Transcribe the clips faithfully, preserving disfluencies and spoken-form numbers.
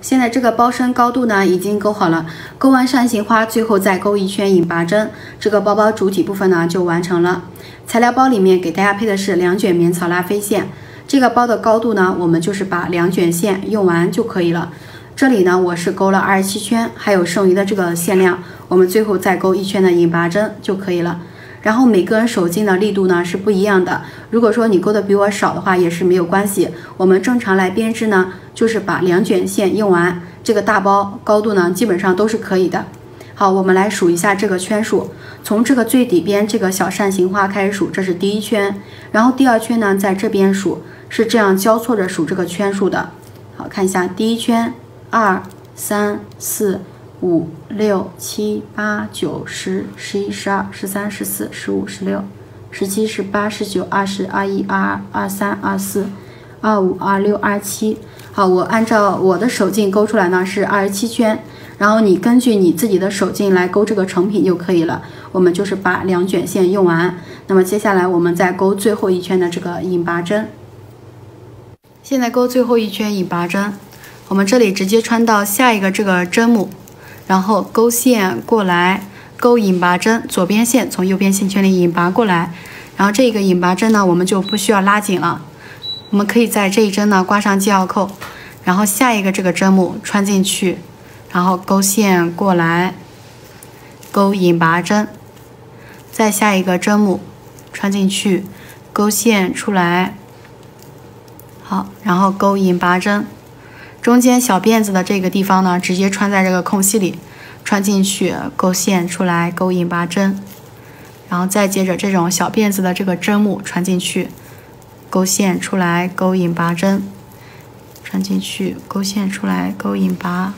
现在这个包身高度呢已经勾好了，勾完扇形花，最后再勾一圈引拔针，这个包包主体部分呢就完成了。材料包里面给大家配的是两卷棉草拉飞线，这个包的高度呢，我们就是把两卷线用完就可以了。这里呢我是勾了二十七圈，还有剩余的这个线量，我们最后再勾一圈的引拔针就可以了。然后每个人手劲的力度呢是不一样的，如果说你勾的比我少的话也是没有关系。我们正常来编织呢，就是把两卷线用完，这个大包高度呢基本上都是可以的。好，我们来数一下这个圈数，从这个最底边这个小扇形花开始数，这是第一圈，然后第二圈呢在这边数，是这样交错着数这个圈数的。好，看一下第一圈，二、三、四、五、六、七、八、九、十、十一、十二、十三、十四、十五、十六、十七、十八、十九、二十、二一、二二、二三、二四、二五、二六、二七。好，我按照我的手劲勾出来呢是二十七圈，然后你根据你自己的手劲来勾这个成品就可以了。我们就是把两卷线用完，那么接下来我们再勾最后一圈的这个引拔针。现在勾最后一圈引拔针，我们这里直接穿到下一个这个针目，然后勾线过来，勾引拔针，左边线从右边线圈里引拔过来，然后这个引拔针呢我们就不需要拉紧了，我们可以在这一针呢挂上记号扣，然后下一个这个针目穿进去，然后勾线过来，勾引拔针，再下一个针目穿进去，勾线出来，好，然后勾引拔针，中间小辫子的这个地方呢直接穿在这个空隙里，穿进去，勾线出来，勾引拔针，然后再接着这种小辫子的这个针目穿进去，勾线出来，勾引拔针，穿进去，勾线出来，勾引拔，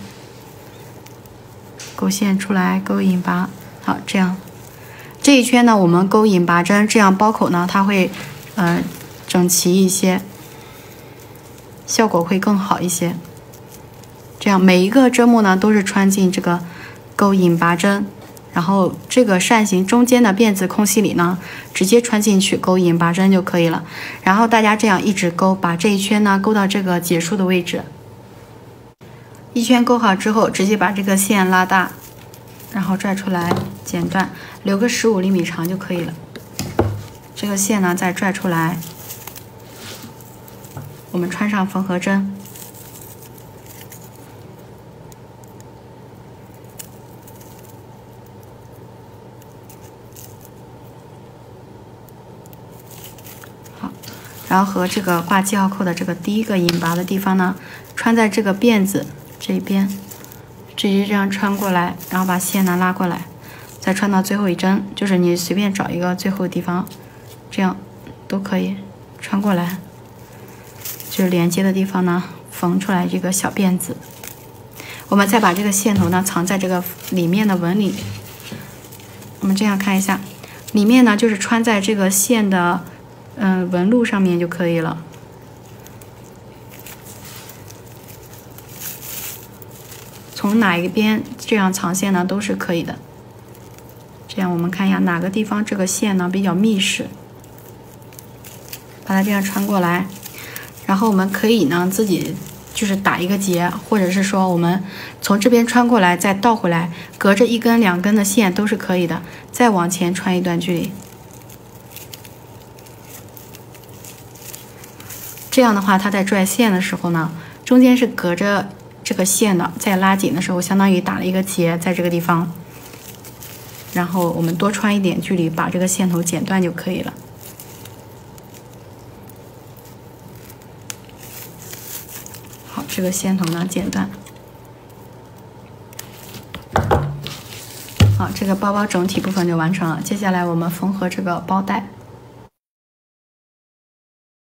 勾线出来，勾引拔。好，这样这一圈呢我们勾引拔针，这样包口呢它会呃整齐一些，效果会更好一些。这样每一个针目呢都是穿进这个勾引拔针，然后这个扇形中间的辫子空隙里呢直接穿进去勾引拔针就可以了。然后大家这样一直勾，把这一圈呢勾到这个结束的位置。一圈勾好之后，直接把这个线拉大，然后拽出来剪断，留个十五厘米长就可以了。这个线呢再拽出来，我们穿上缝合针。好，然后和这个挂记号扣的这个第一个引拔的地方呢，穿在这个辫子这边，直接这样穿过来，然后把线呢拉过来，再穿到最后一针，就是你随便找一个最后的地方，这样都可以穿过来，就是连接的地方呢缝出来这个小辫子。我们再把这个线头呢藏在这个里面的纹里，我们这样看一下，里面呢就是穿在这个线的嗯、呃、纹路上面就可以了。从哪一边这样藏线呢都是可以的。这样我们看一下哪个地方这个线呢比较密实，把它这样穿过来，然后我们可以呢自己就是打一个结，或者是说我们从这边穿过来再倒回来，隔着一根两根的线都是可以的，再往前穿一段距离。这样的话它在拽线的时候呢，中间是隔着这个线的，在拉紧的时候相当于打了一个结在这个地方，然后我们多穿一点距离，把这个线头剪断就可以了。好，这个线头呢剪断。好，这个包包整体部分就完成了。接下来我们缝合这个包带。